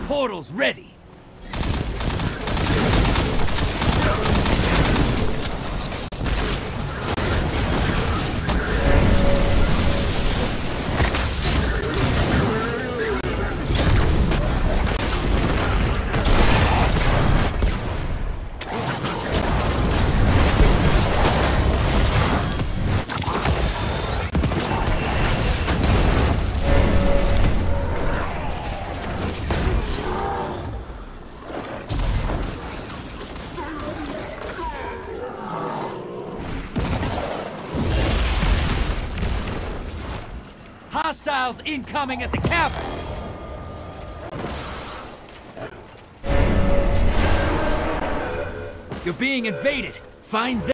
portal's ready. Hostiles incoming at the cavern! You're being invaded! Find them!